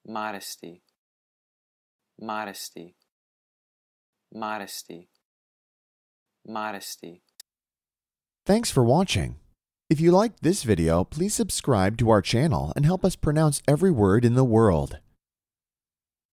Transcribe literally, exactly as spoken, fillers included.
modesty, modesty, modesty, modesty. Thanks for watching. If you liked this video, please subscribe to our channel and help us pronounce every word in the world.